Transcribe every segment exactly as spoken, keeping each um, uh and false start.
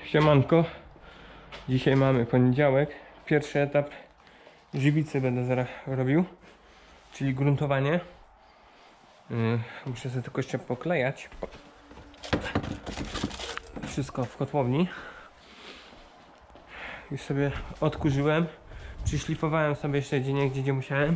Siemanko. Dzisiaj mamy poniedziałek. Pierwszy etap żywicy będę zaraz robił, czyli gruntowanie. Yy, muszę sobie tylko jeszcze poklejać wszystko w kotłowni. Już sobie odkurzyłem, przyszlifowałem sobie jeszcze gdzie gdzie musiałem.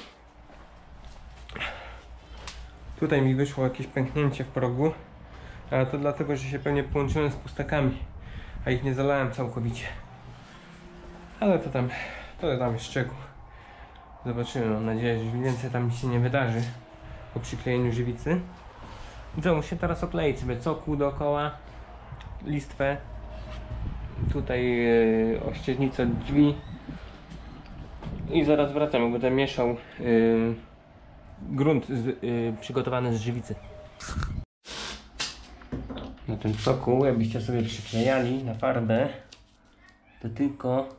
Tutaj mi wyszło jakieś pęknięcie w progu, ale to dlatego, że się pewnie połączyłem z pustakami, a ich nie zalałem całkowicie. Ale to tam, to tam jest szczegół. Zobaczymy, mam nadzieję, że więcej tam się nie wydarzy po przyklejeniu żywicy. I co, muszę teraz okleić sobie cokół dookoła, listwę, tutaj yy, ościeżnicę drzwi i zaraz wracam, będę mieszał yy, grunt z, yy, przygotowany z żywicy. Na ten cokół, jakbyście sobie przyklejali na farbę, to tylko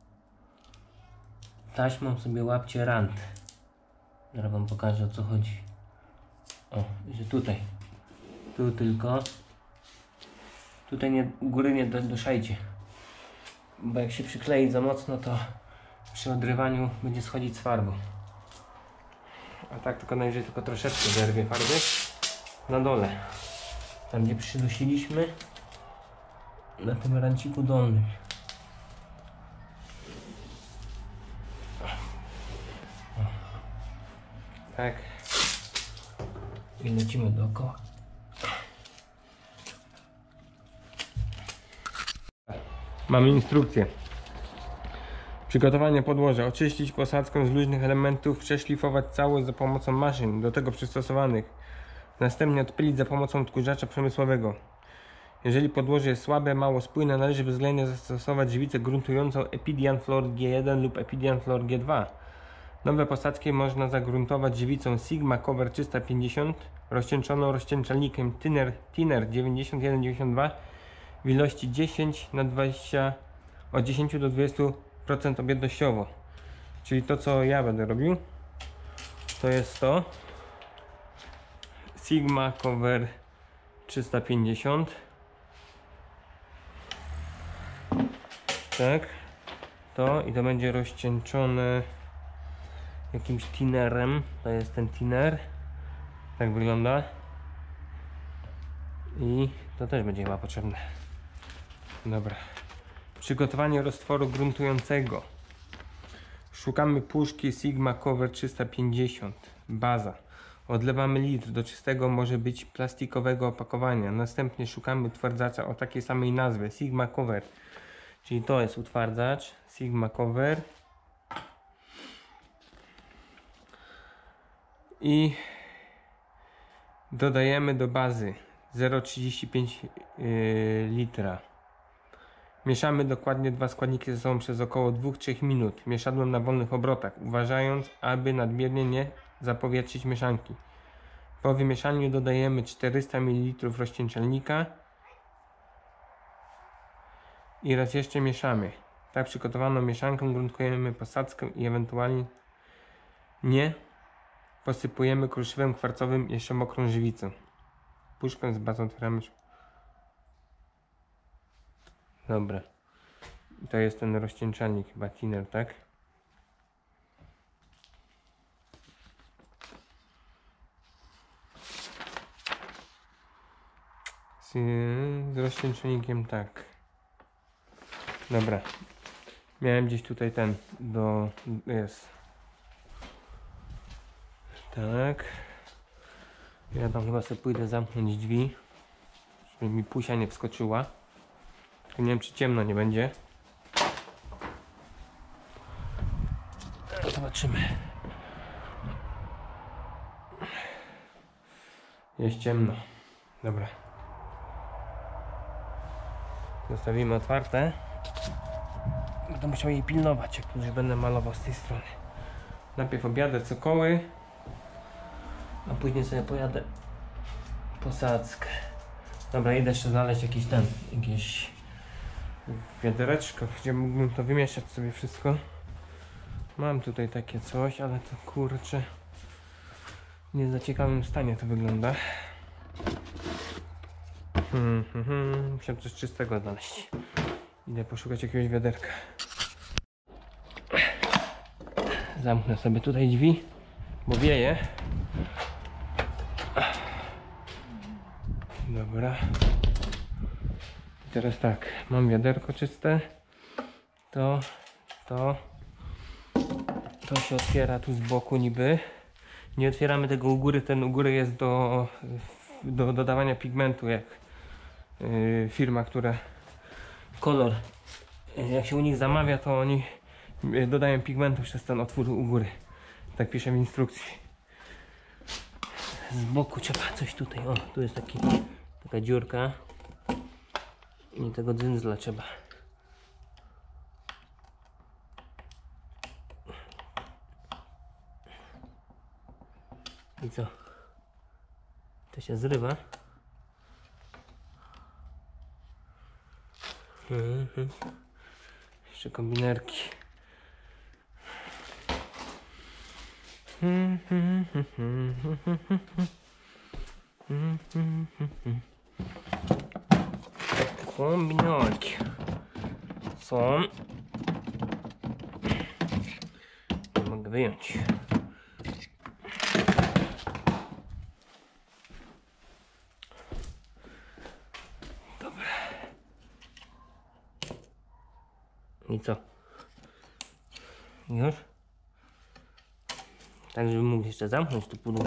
taśmą sobie łapcie rant. Zaraz wam pokażę, o co chodzi. O, że tutaj, tu tylko, tutaj nie, u góry nie doszajcie, bo jak się przyklei za mocno, to przy odrywaniu będzie schodzić z farbą. A tak tylko najwyżej tylko troszeczkę zerwie farby na dole, tam gdzie przydusiliśmy, na tym ranciku dolnym. Tak. I lecimy dookoła. Mamy instrukcję. Przygotowanie podłoża. Oczyścić posadzkę z luźnych elementów, przeszlifować całość za pomocą maszyn do tego przystosowanych. Następnie odpylić za pomocą odkurzacza przemysłowego. Jeżeli podłoże jest słabe, mało spójne, należy bezwzględnie zastosować żywicę gruntującą Epidian Floor G jeden lub Epidian Floor G dwa. Nowe posadzki można zagruntować żywicą Sigma Cover trzysta pięćdziesiąt rozcieńczoną rozcieńczalnikiem Thinner, Thinner dziewięćdziesiąt jeden dziewięćdziesiąt dwa w ilości dziesięć na dwadzieścia, od dziesięć do dwudziestu procent objętościowo. Czyli to, co ja będę robił, to jest to Sigma Cover trzysta pięćdziesiąt. Tak, to i to będzie rozcieńczone jakimś thinnerem. To jest ten thinner, tak wygląda, i to też będzie chyba potrzebne. Dobra, przygotowanie roztworu gruntującego. Szukamy puszki Sigma Cover trzysta pięćdziesiąt, baza. Odlewamy litr do czystego, może być plastikowego opakowania. Następnie szukamy utwardzacza o takiej samej nazwie, Sigma Cover, czyli to jest utwardzacz Sigma Cover. I dodajemy do bazy zero przecinek trzydzieści pięć yy, litra. Mieszamy dokładnie dwa składniki ze sobą przez około dwa do trzech minut mieszadłem na wolnych obrotach, uważając, aby nadmiernie nie zapowietrzyć mieszanki. Po wymieszaniu dodajemy czterysta mililitrów rozcieńczalnika i raz jeszcze mieszamy. Tak przygotowaną mieszanką gruntujemy posadzkę i ewentualnie nie posypujemy kruszywem kwarcowym jeszcze mokrą żywicą. Puszkę z bazą otwieramy. Dobra. To jest ten rozcieńczalnik, chyba thinner, tak? Z, z rozcieńczalnikiem, tak. Dobra. Miałem gdzieś tutaj ten do... jest. Tak. Ja tam chyba sobie pójdę zamknąć drzwi, żeby mi pusia nie wskoczyła. Tylko nie wiem, czy ciemno nie będzie. Zobaczymy. Jest ciemno. Dobra. Zostawimy otwarte. Będę musiał jej pilnować, jak już będę malował z tej strony. Najpierw objadę cokoły, a później sobie pojadę posadzkę. Dobra, idę jeszcze znaleźć jakiś ten, jakieś wiadereczko, gdzie mógłbym to wymieszać sobie wszystko. Mam tutaj takie coś, ale to kurczę, nie za ciekawym stanie to wygląda. Hmm, hmm, hmm. Musiałem coś czystego znaleźć. Idę poszukać jakiegoś wiaderka. Zamknę sobie tutaj drzwi, bo wieje. Dobra. I teraz tak, mam wiaderko czyste. To, to, to się otwiera tu z boku niby. Nie otwieramy tego u góry, ten u góry jest do, do dodawania pigmentu, jak yy, firma, która kolor, jak się u nich zamawia, to oni dodają pigmentu przez ten otwór u góry. Tak pisze w instrukcji. Z boku trzeba coś tutaj, o, tu jest taki, taka dziurka i tego dzyndzla trzeba. I co? To się zrywa. Mhm. Jeszcze kombinerki. Kombinerki są. Nie mogę wyjąć. I co? Już? Tak, żebym mógł jeszcze zamknąć to pudło.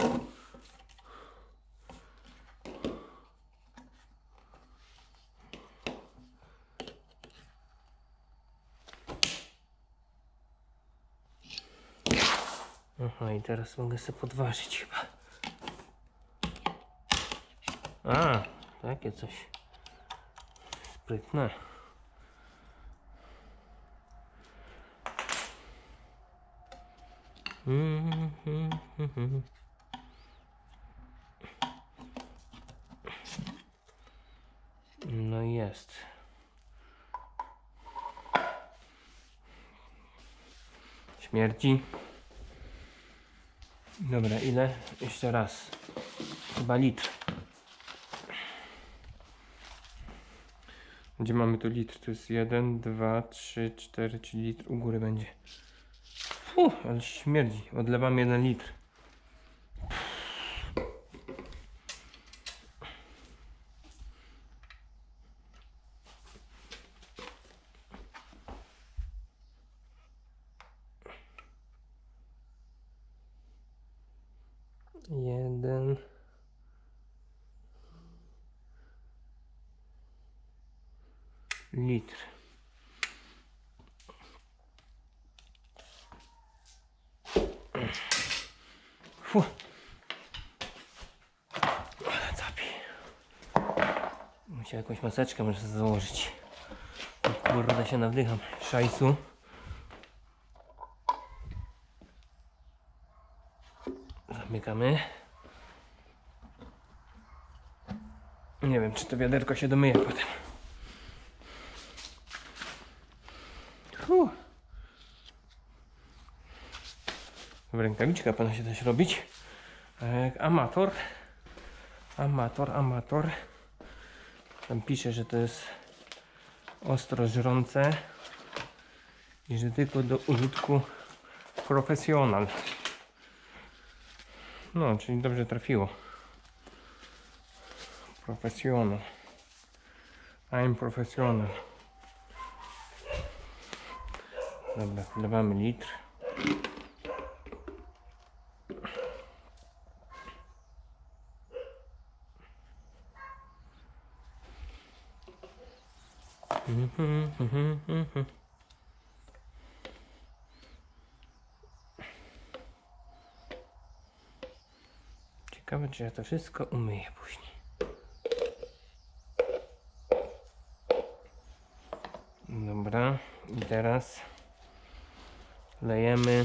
Aha, i teraz mogę sobie podważyć chyba. A, takie coś. Sprytne. Mm, mm, mm, mm. No jest. Śmierci. Dobra, ile? Jeszcze raz. Chyba litr. Gdzie mamy tu litr? To jest jeden, dwa, trzy, cztery, czyli litr u góry będzie. Fuh, ale śmierdzi. Odlewam jeden litr. Jeden. Litr. Fuh. Capi. Muszę jakąś maseczkę może założyć. Kurde, się nawdycham szajsu. Zamykamy. Nie wiem, czy to wiaderko się domyje potem. Fuh. W rękawiczka powinna się też robić. Jak amator. Amator, amator. Tam pisze, że to jest ostro żrące i że tylko do użytku profesjonal. No, czyli dobrze trafiło. Profesjonal. I'm professional. Dobra, wlewamy litr. Mhm, mhm, mhm. Ciekawe, czy ja to wszystko umyję później. Dobra, i teraz lejemy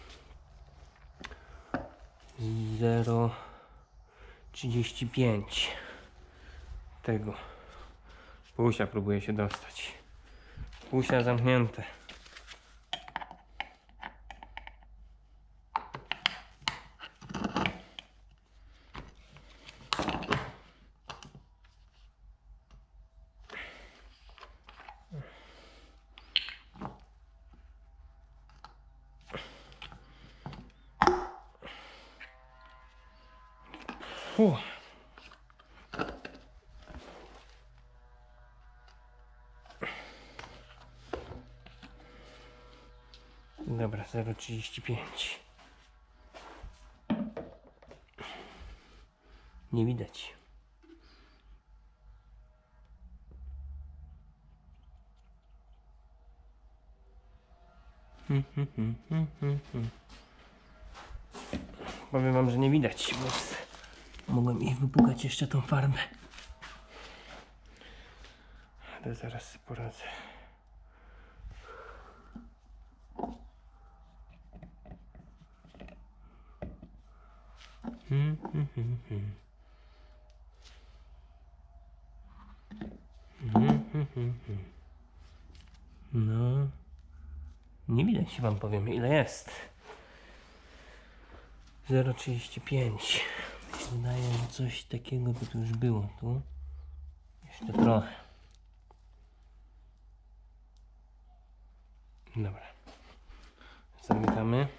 zero przecinek trzydzieści pięć tego. Pusia próbuje się dostać. Pusia zamknięte. Fuh. Dobra, zero trzydzieści pięć. Nie widać. Hmm, hmm, hmm, hmm, hmm, hmm. Powiem wam, że nie widać, bo mogłem ich wypukać jeszcze tą farbę. Ale zaraz sobie poradzę. Hmm, hmm, hmm, hmm. Hmm, hmm, hmm, hmm. No, nie widać, wam powiem, ile jest. zero trzydzieści pięć. Wydaje, że coś takiego by tu już było. Tu jeszcze trochę. Dobra. Zamykamy.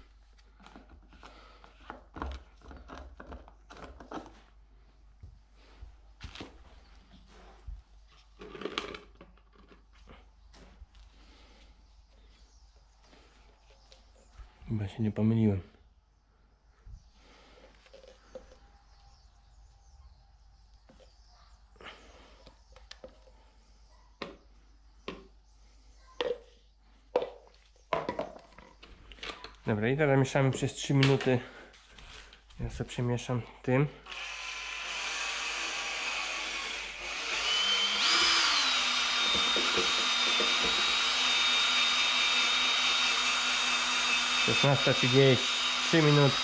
Chyba się nie pomyliłem. Dobra, i teraz mieszamy przez trzy minuty. Ja sobie przemieszam tym. szesnasta trzydzieści, trzy minuty.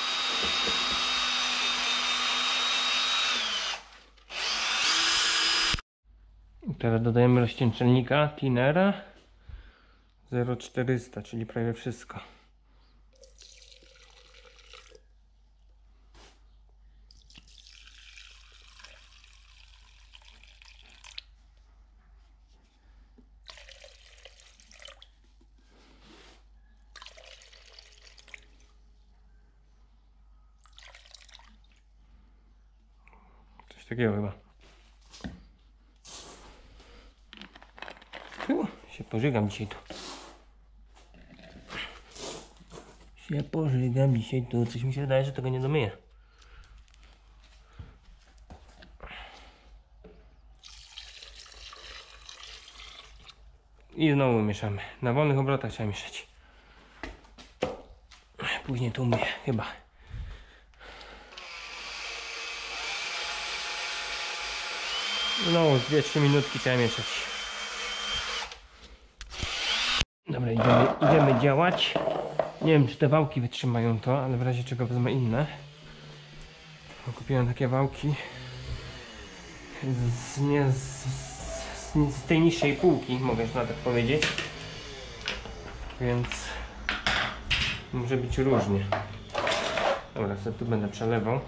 I teraz dodajemy rozcieńczalnika Tinera zero czterysta, czyli prawie wszystko. Coś takiego chyba. Tu się pożygam dzisiaj tu. Się pożygam dzisiaj tu. Coś mi się wydaje, że tego nie domyję. I znowu mieszamy. Na wolnych obrotach trzeba mieszać. Później to umyję chyba. Znowu dwie trzy minutki trzeba mieszać. Dobra, idziemy, idziemy działać. Nie wiem, czy te wałki wytrzymają to, ale w razie czego wezmę inne. Bo kupiłem takie wałki z, nie, z, z, z tej niższej półki, mogę już na tak powiedzieć. Więc może być różnie. Dobra, sobie tu będę przelewał.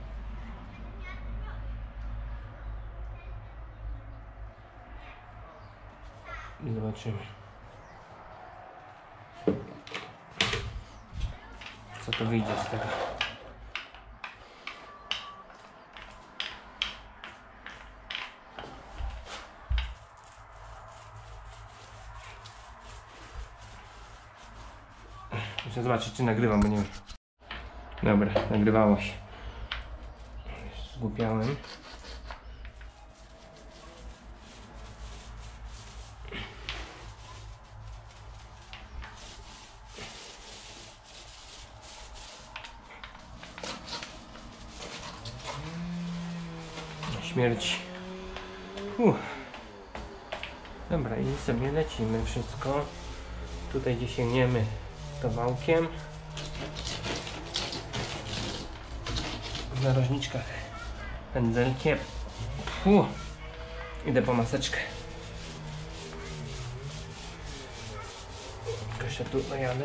I zobaczymy, co to wyjdzie z tego. Muszę zobaczyć, czy nagrywam, bo nie wiem. Dobra, nagrywało się. Już zgłupiałem. Śmierć. Uff. Dobra, i sobie lecimy wszystko. Tutaj gdzie sięgniemy to wałkiem. W narożniczkach pędzelkiem. Uff. Idę po maseczkę. Jeszcze tu dojadę.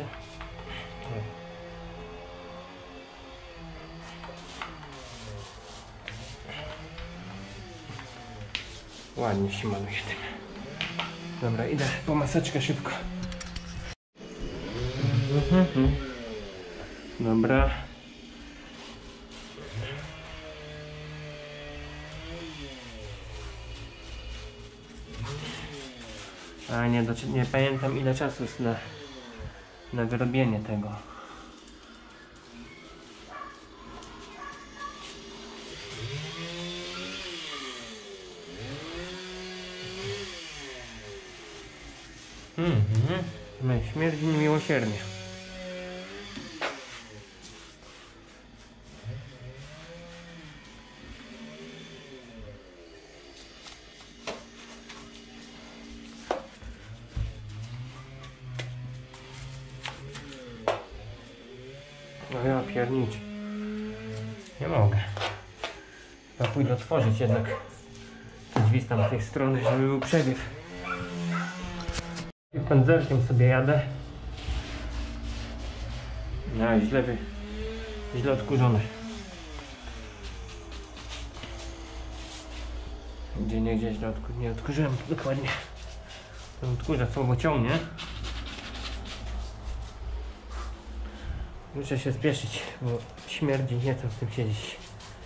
Ładnie się maluje tym. Dobra, idę po maseczkę szybko. Dobra. A nie, do, nie pamiętam ile czasu jest na, na wyrobienie tego. Mhm. Śmierdzi niemiłosiernie. No ja pierniczę. Nie mogę. Chyba pójdę otworzyć jednak te drzwi z tamtej strony, żeby był przewiew. I pędzelkiem sobie jadę. No źle, wy... źle odkurzone. Gdzie nie gdzieś źle odku... nie odkurzyłem dokładnie. Ten odkurzacz słabo ciągnie. Muszę się spieszyć, bo śmierdzi, nie chcę w tym siedzieć.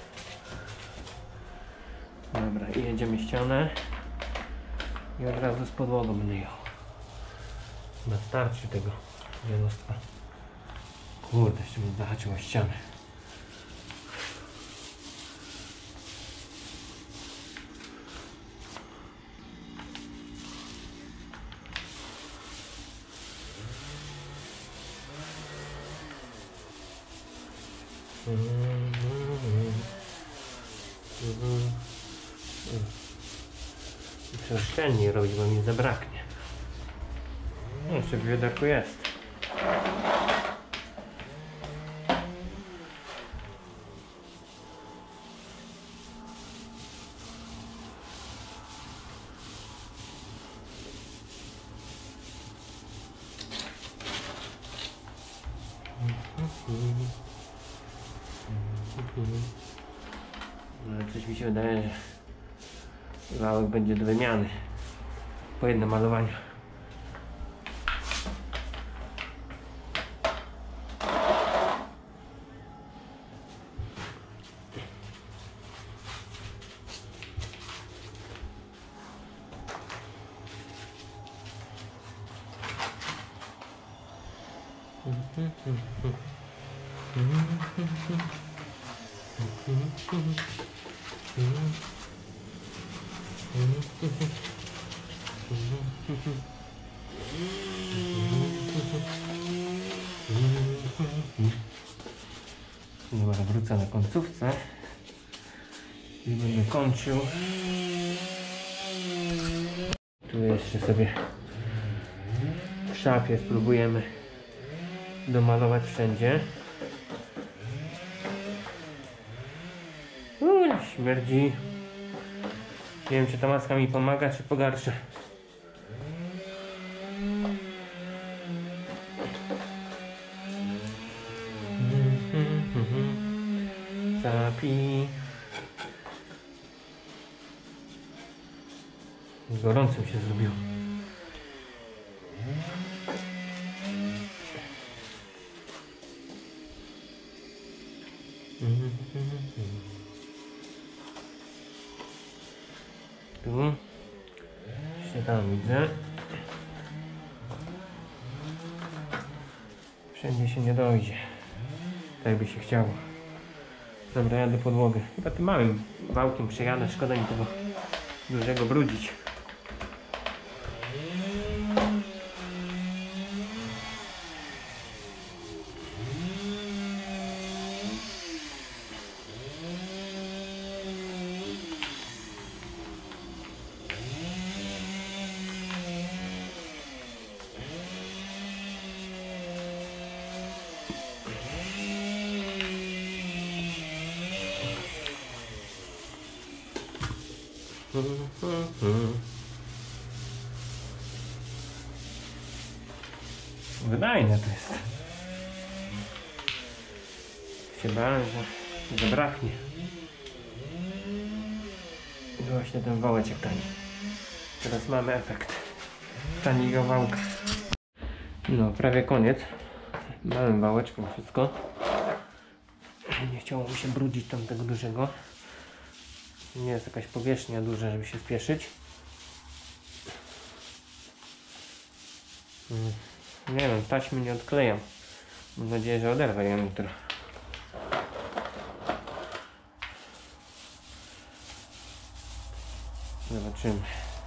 Dobra, i jedziemy ścianę. I od razu z podłogą będę jechał. Na starczy tego dzielostwa. Kurde, jeszcze mnie zahaczyło ścianę. Muszę oszczędniej robić, bo mi zabraknie. No, jeszcze w wiaderku jest. Ale coś mi się wydaje, że wałek będzie do wymiany po jednym malowaniu. Dobra, wrócę na końcówce i będę kończył. Tu jeszcze sobie w szafie spróbujemy domalować wszędzie. Uuu, śmierdzi. Nie wiem, czy ta maska mi pomaga, czy pogarsza. Zapi. Gorącym się zrobił. Tu się tam widzę. Wszędzie się nie dojdzie. Tak by się chciało. Dobra, jadę podłogę. Chyba tym małym wałkiem przejadę. Szkoda mi tego dużego brudzić. Wydajne to jest. Się bałem, że zabraknie. I właśnie ten wałeczek tani. Teraz mamy efekt taniego wałka. No, prawie koniec. Małym wałeczką wszystko. Nie chciało mi się brudzić tam tego dużego. Nie jest jakaś powierzchnia duża, żeby się spieszyć. Mm. Nie wiem, taśmy nie odklejam. Mam nadzieję, że oderwę ją jutro. Zobaczymy.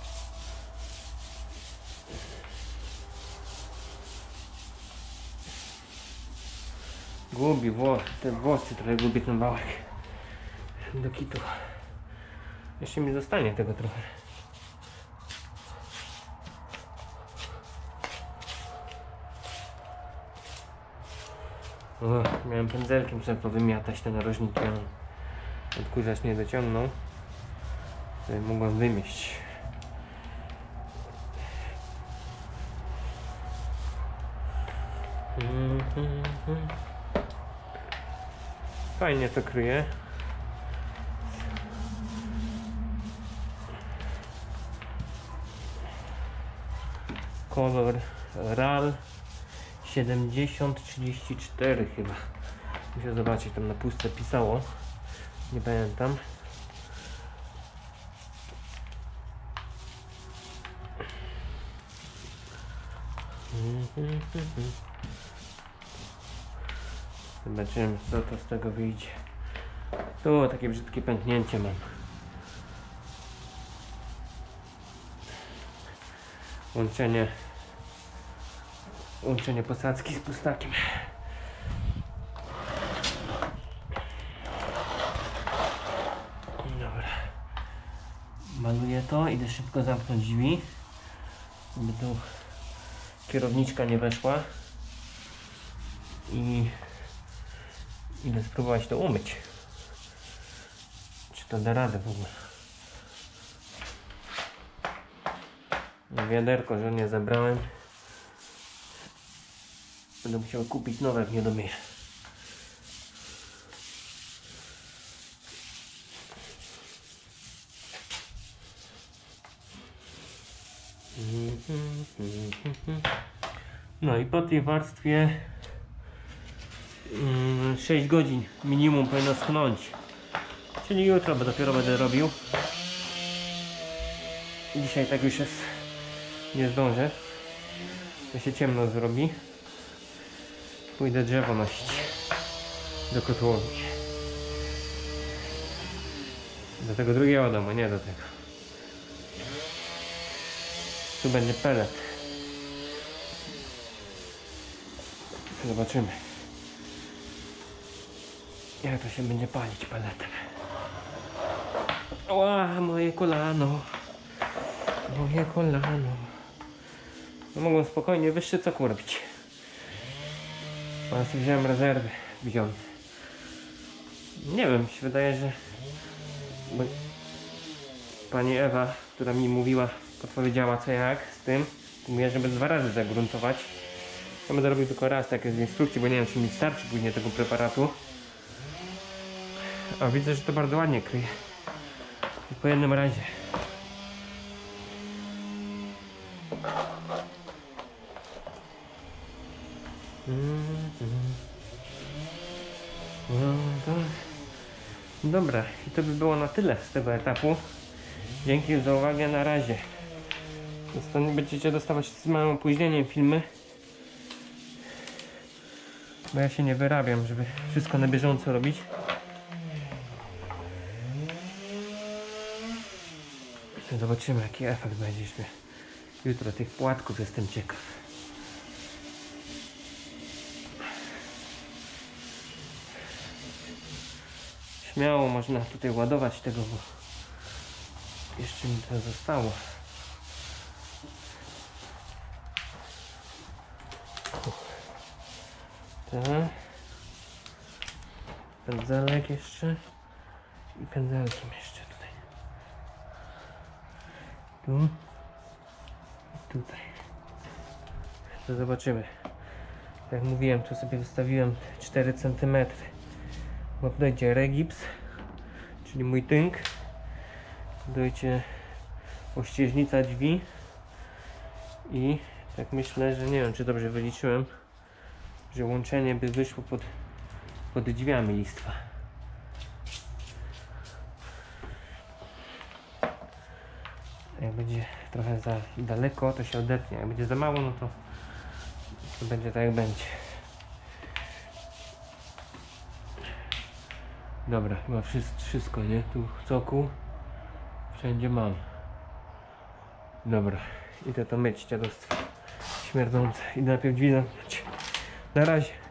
Gubi włos, te włosy trochę gubi ten wałek. Do kitu. Jeszcze mi zostanie tego trochę. O, miałem pędzelkiem sobie powymiatać te narożniki, ale odkurzacz nie dociągnął. Tutaj mogłem wymieść. Fajnie to kryje. Kolor R A L siedemdziesiąt trzydzieści cztery chyba. Muszę zobaczyć, tam na puste pisało. Nie pamiętam. Zobaczymy, co to z tego wyjdzie. Tu takie brzydkie pęknięcie mam. Łączenie Łączenie posadzki z pustakiem. Dobra. Maluję to, idę szybko zamknąć drzwi, żeby tu kierowniczka nie weszła. I idę spróbować to umyć. Czy to da radę w ogóle? Wiaderko, że nie zabrałem. Będę musiał kupić nowe, jak nie domyję. No i po tej warstwie sześć godzin minimum powinno schnąć. Czyli jutro, bo dopiero będę robił. Dzisiaj tak już jest, nie zdążę. To się ciemno zrobi. Pójdę drzewo nosić do kotłowni. Do tego drugiego domu, nie do tego. Tu będzie pelet. Zobaczymy, jak to się będzie palić peletem. Ła, moje kolano. Moje kolano. No mogłem spokojnie wyższy co kurbić. Ale sobie wziąłem rezerwy. Wziąłem. Nie wiem, mi się wydaje, że bo pani Ewa, która mi mówiła, podpowiedziała co jak z tym, mówiła, żeby dwa razy zagruntować. Ja będę robił tylko raz, tak jest w instrukcji, bo nie wiem, czy mi starczy później tego preparatu. A widzę, że to bardzo ładnie kryje. I po jednym razie. No to... Dobra, i to by było na tyle z tego etapu. Dzięki za uwagę, na razie. Następnie będziecie dostawać z małym opóźnieniem filmy. Bo ja się nie wyrabiam, żeby wszystko na bieżąco robić. Zobaczymy, jaki efekt będzie jutro tych płatków, jestem ciekaw. Śmiało można tutaj ładować tego, bo jeszcze mi to zostało. Tak. Pędzelek jeszcze i pędzelkiem jeszcze tutaj. Tu i tutaj. To zobaczymy. Jak mówiłem, tu sobie wystawiłem cztery centymetry. Bo dojdzie regips, czyli mój tynk. Dojdzie ościeżnica drzwi. I tak myślę, że nie wiem, czy dobrze wyliczyłem, że łączenie by wyszło pod, pod drzwiami listwa. Jak będzie trochę za daleko, to się odetnie. Jak będzie za mało, no to To będzie tak jak będzie. Dobra, chyba wszystko, nie? Tu cokół wszędzie mam. Dobra, idę to myć, dziadostwo śmierdzące. Idę najpierw drzwi zamknąć. Na razie.